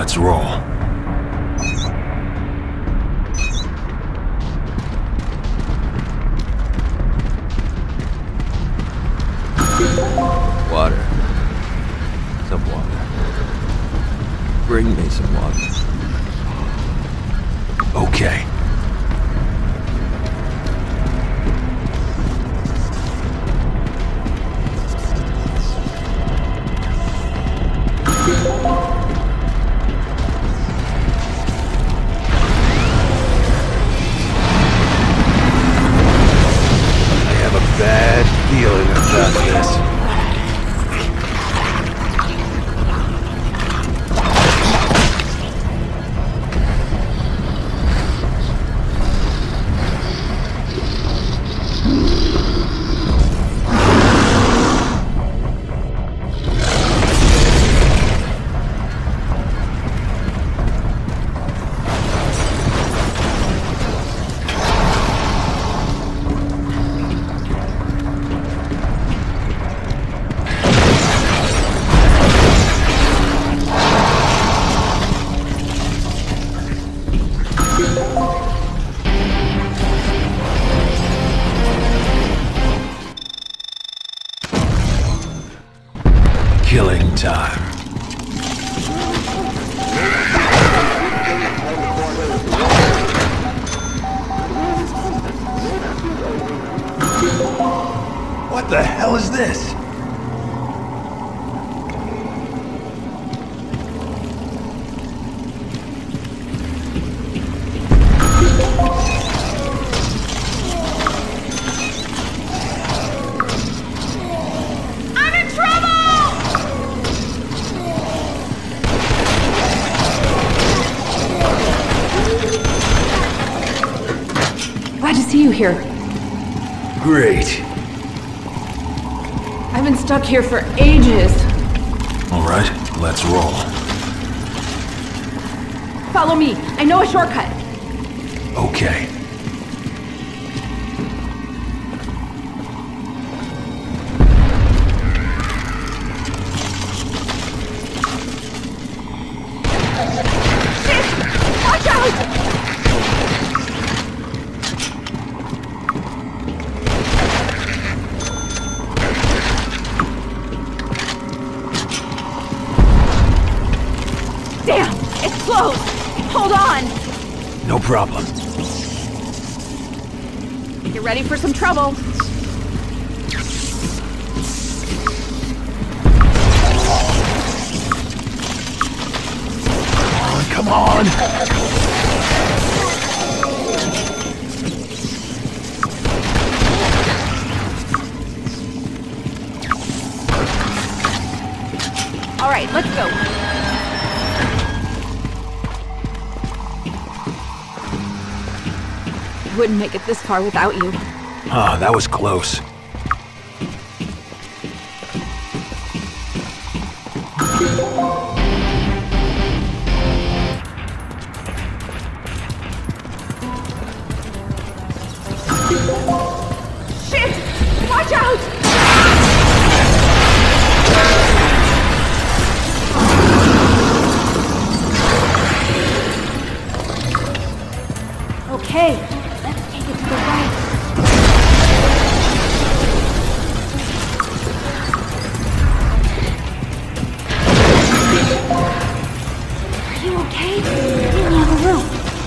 let's roll. Water. Some water. Bring me some water. Okay. Bad feeling about this. Killing time. What the hell is this? Glad to see you here. Great. I've been stuck here for ages. All right, let's roll. Follow me. I know a shortcut. Okay. Watch out! Damn! It's close! Hold on! No problem. Get ready for some trouble. Come on! All right, let's go. I wouldn't make it this far without you. Ah, that was close. Shit! Watch out! Okay, let's take it to the right. Are you okay? We only have a room.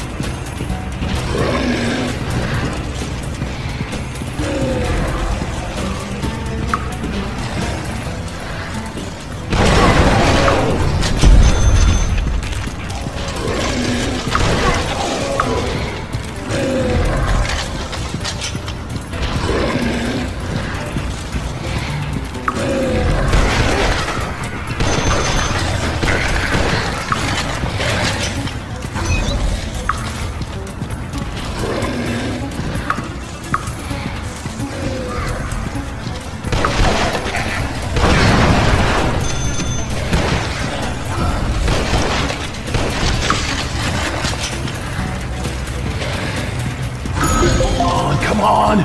Come on!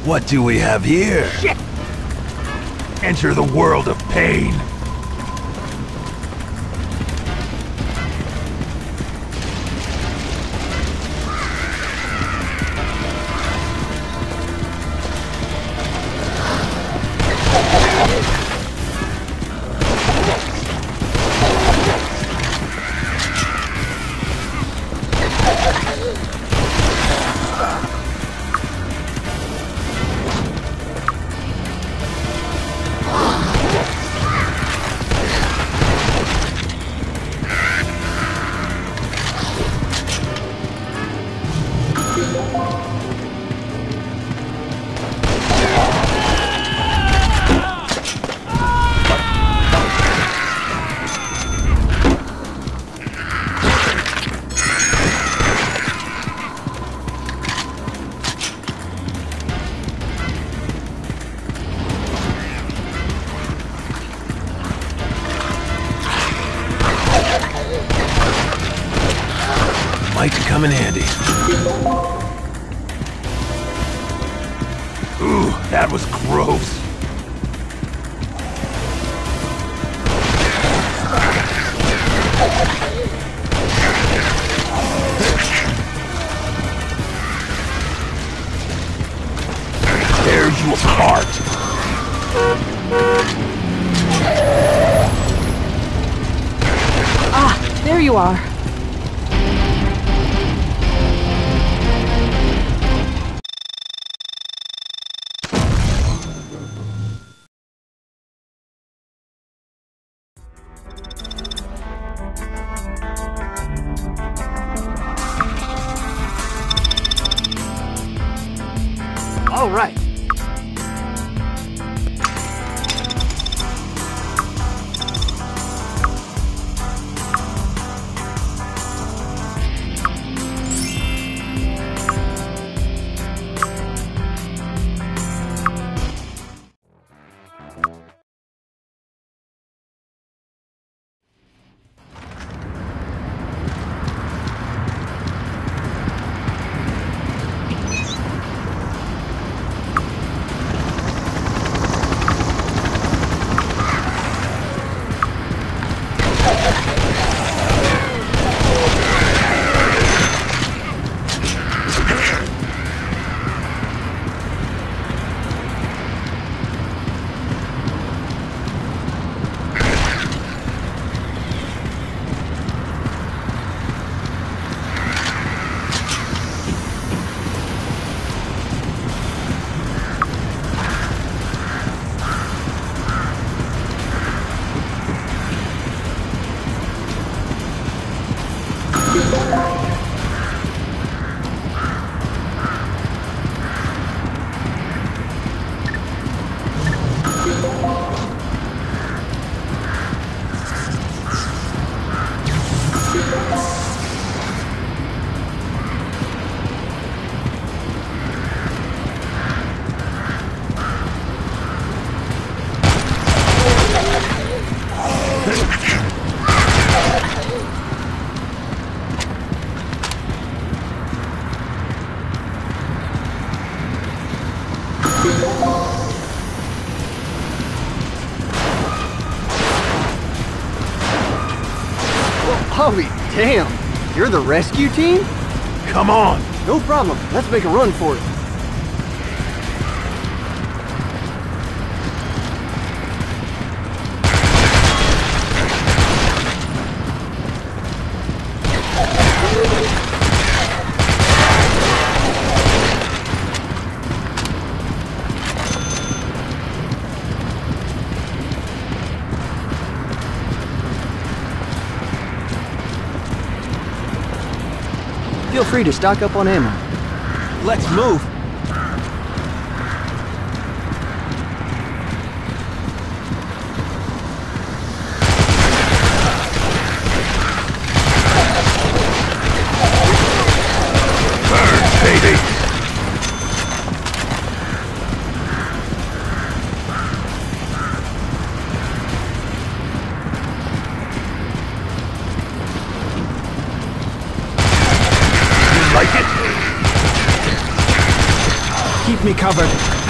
What do we have here? Shit! Enter the world of pain. Might come in handy. Ooh, that was gross. Tear you apart. Ah, there you are. All right. Holy damn! You're the rescue team? Come on. No problem. Let's make a run for it. Feel free to stock up on ammo. Let's move. Burn, baby. Like it? Keep me covered.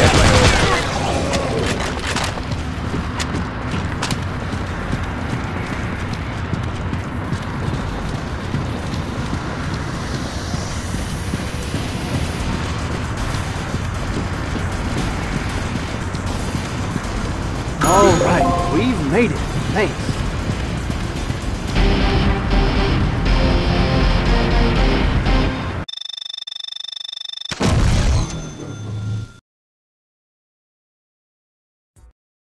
All right, we've made it. Thanks.